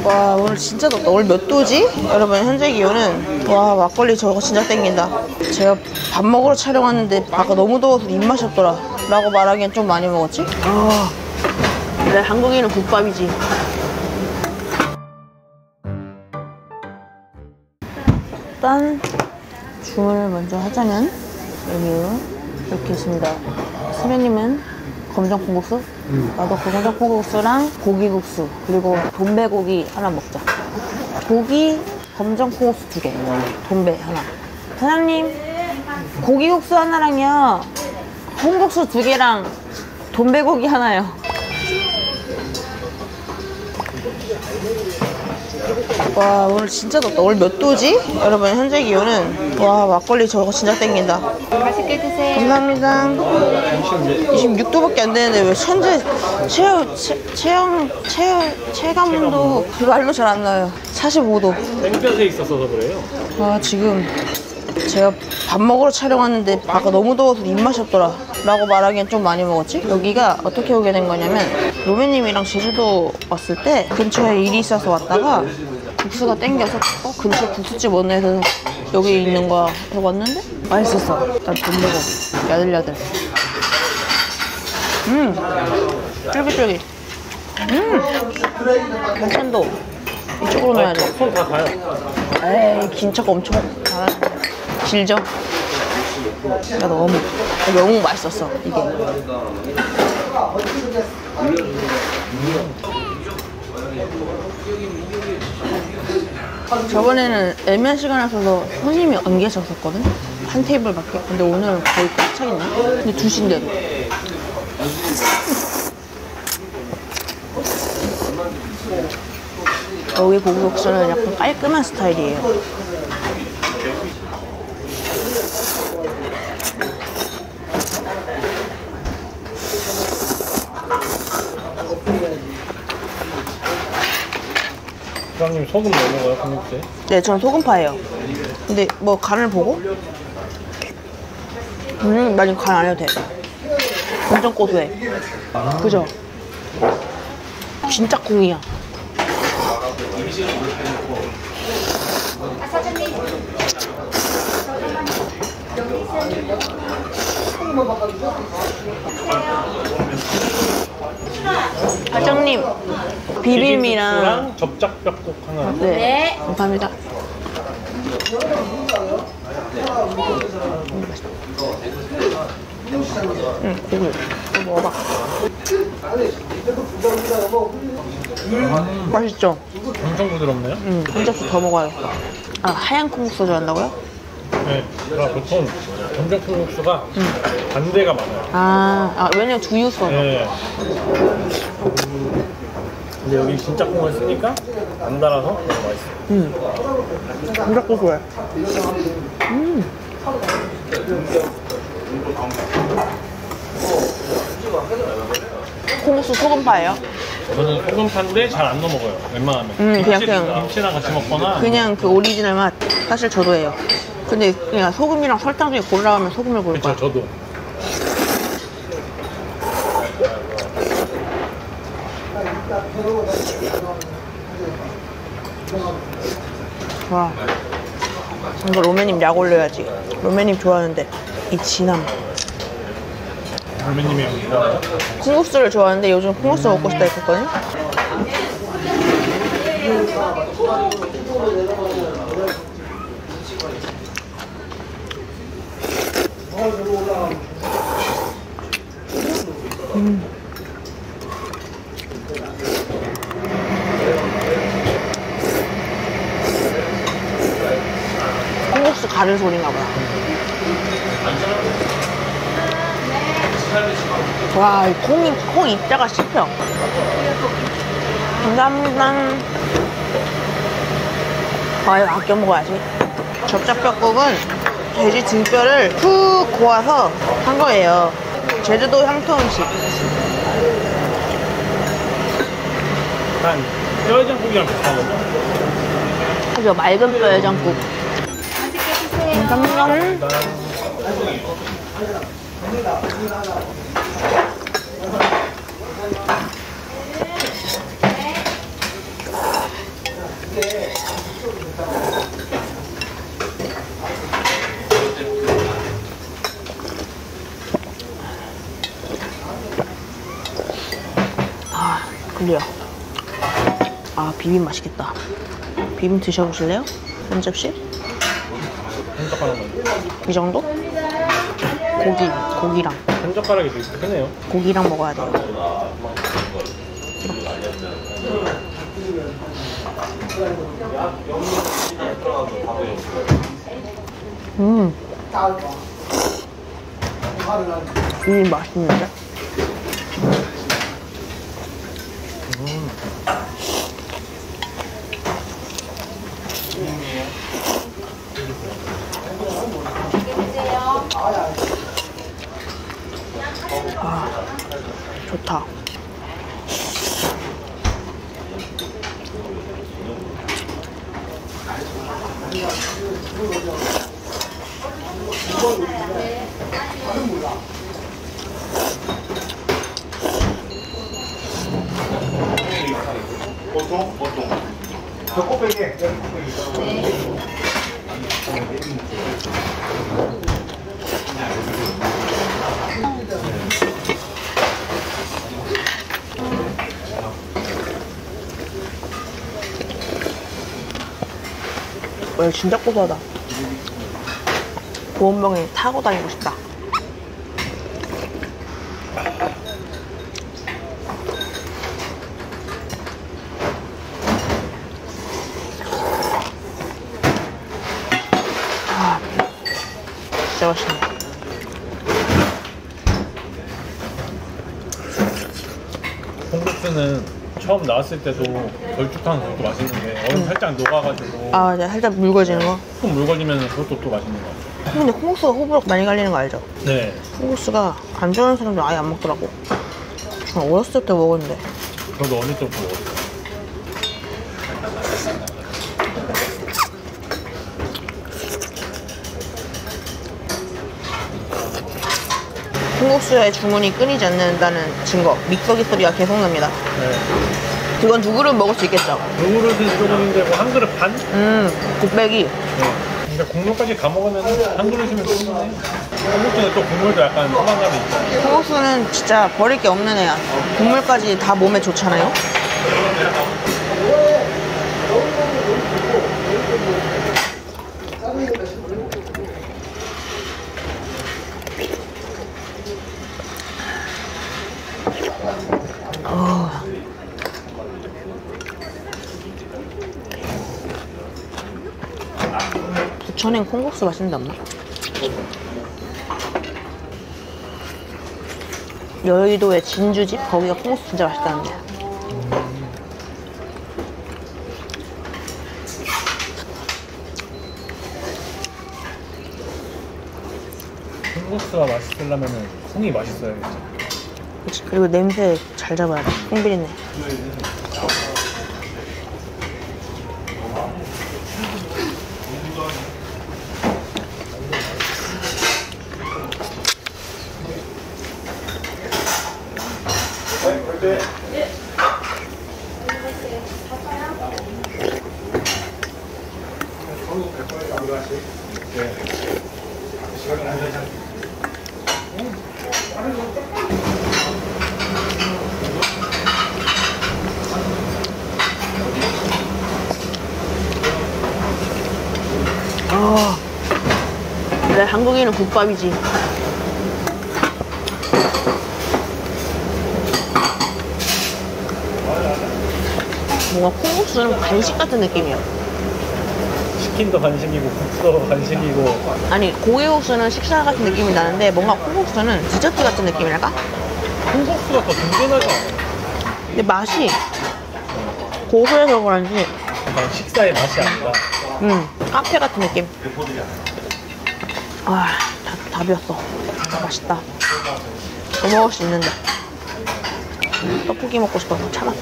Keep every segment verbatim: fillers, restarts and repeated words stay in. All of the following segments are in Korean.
와 오늘 진짜 덥다. 오늘 몇 도지? 여러분 현재 기온은 와 막걸리 저거 진짜 땡긴다. 제가 밥 먹으러 촬영왔는데 아까 너무 더워서 입맛이 없더라 라고 말하기엔 좀 많이 먹었지? 아 그래 한국인은 국밥이지. 일단 주문을 먼저 하자면 메뉴 이렇게 있습니다. 수면님은 검정콩국수? 음. 나도 그 검정콩국수랑 고기국수 그리고 돈베고기 하나 먹자. 고기 검정콩국수 두 개, 돈베 하나. 사장님 고기국수 하나랑요 콩국수 두 개랑 돈베고기 하나요. 와 오늘 진짜 덥다. 오늘 몇 도지? 여러분 현재 기온은 와 막걸리 저거 진짜 땡긴다. 맛있게 드세요. 감사합니다. 이십육 도밖에 안 되는데 왜 현재 체온 체형 체온 체감온도 그 말로 잘 안 나요. 사십오 도. 땡볕에 있어서 그래요. 아 지금 제가 밥 먹으러 촬영왔는데 아까 너무 더워서 입맛이 없더라 라고 말하기엔 좀 많이 먹었지? 여기가 어떻게 오게 된 거냐면 로맨님이랑 제주도 왔을 때 근처에 일이 있어서 왔다가 국수가 땡겨서 어? 근처 국수집 없네 해서 여기 있는 거야. 그래서 왔는데 맛있었어. 일단 돈 내고 야들야들. 음 쫄깃쫄깃. 음 괜찮도 이쪽으로 넣어야 돼. 손 다 가요. 에이 긴차가 엄청 아, 길죠? 야 너무 너무 맛있었어 이게. 저번에는 애매한 시간에 서서 손님이 안 계셨었거든? 한 테이블밖에. 근데 오늘 거의 꽉 차 있네. 근데 두 시인데도. 여기 고기국수는 약간 깔끔한 스타일이에요. 사장님 소금 넣어 먹어요, 콩국수에? 네, 전 소금파예요. 근데 뭐 간을 보고? 음, 나 지금 간 안 해도 돼. 엄청 고소해. 그죠? 진짜 콩이야. 사장님 비빔이랑 접착벽국 하나. 네, 네. 감사합니다. 응, 고기 이거 먹어봐. 음. 맛있죠? 엄청 부드럽네요. 응, 한 접시 더 먹어야겠다. 아, 하얀 콩국수 좋아한다고요? 네, 그러니까 보통 검정콩국수가 음. 반대가 많아요. 아, 아 왜냐면 두유 써서. 네. 근데 여기 진짜 콩을 쓰니까 안 달아서 너무 맛있어요. 음, 진짜 고소해. 음. 콩국수 소금파예요? 저는 소금파인데 잘 안 넣어 먹어요. 웬만하면. 음, 그냥 김치, 그냥 김치랑 같이 먹거나. 그냥 그 오리지널 맛. 사실 저도 해요. 근데 그냥 소금이랑 설탕 중에 고르라 하면 소금을 고를 거야. 그쵸, 저도. 와, 이거 로맨님 약 올려야지. 로맨님 좋아하는데 이 진함. 할머님이 여기가 콩국수를 좋아하는데 요즘 콩국수 먹고 싶다 했거든요. 음. 콩국수 가는 소리인가 봐요. 와, 이 콩이, 콩 입자가 씹혀. 감사합니다. 아, 이거 아껴 먹어야지. 접착벽국은 돼지 등뼈를 푹 고아서 한 거예요. 제주도 향토 음식. 한 뼈해장국이랑 비슷한 거죠? 그죠, 맑은 뼈 해장국. 감사합니다. 아, 그래요. 아, 비빔 맛있겠다. 비빔 드셔보실래요? 한 접시? 한 젓가락만. 이 정도? 고기, 고기랑. 한 젓가락이 되게 크네요. 고기랑 먹어야 돼요. 음. 비빔 맛있는데? 음. 아, 좋다. 보통 보통 저 꽃배기 꽃배기 와, 진짜 고소하다. 보온병에 타고 다니고 싶다. 아, 진짜 맛있네. 콩국수는 처음 나왔을 때도 걸쭉한 것도 맛있는데 얼음 살짝 녹아가지고 아, 이제 살짝 묽어지는 거? 조금 묽어지면 그것도 또 맛있는 것 같아요. 근데 콩국수가 호불호 많이 갈리는 거 알죠? 네. 콩국수가 안 좋아하는 사람들 아예 안 먹더라고. 저 어렸을 때 먹었는데. 저도 어느 쪽도 먹었어요. 콩국수의 주문이 끊이지 않는다는 증거. 믹서기 소리가 계속 납니다. 네. 그건 두 그릇 먹을 수 있겠죠? 두 그릇은 조금인데 뭐 한 그릇 반? 음, 곱빼기. 네. 근데 국물까지 다 먹으면 한 그릇이면 충분해. 콩국수는 또 국물도 약간 포만감이 있잖아요. 콩국수는 진짜 버릴 게 없는 애야. 국물까지 다 몸에 좋잖아요? 어. 부천엔 콩국수 맛있는 데 없나? 여의도의 진주집? 거기가 콩국수 진짜 맛있다는데. 콩국수가 맛있으려면 콩이 맛있어야겠죠. 그치. 그리고 냄새 잘 잡아야 돼. 콩비린내. 아, 그래, 한국인은 국밥이지. 뭔가 콩국수는 간식 같은 느낌이야. 치킨도 간식이고 국수도 간식이고. 아니, 고기국수는 식사 같은 느낌이 나는데 뭔가 콩국수는 디저트 같은 느낌이랄까? 콩국수가 더 든든하지 않아요? 근데 맛이 고소해서 그런지 약간 식사의 맛이 아니라. 음, 카페 같은 느낌. 아, 다, 답이었어. 아, 맛있다. 더 먹을 수 있는데. 떡볶이 먹고 싶어서 참았어.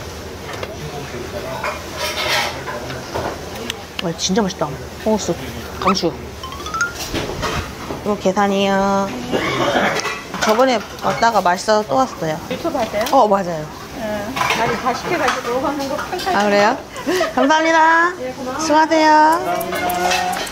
와, 진짜 맛있다. 콩국수, 강추. 이거 계산이요. 저번에 왔다가 맛있어서 또 왔어요. 유튜브 하세요? 어, 맞아요. 응. 많이 다 시켜가지고 하는 거 팔팔. 아, 그래요? 감사합니다. 수고하세요.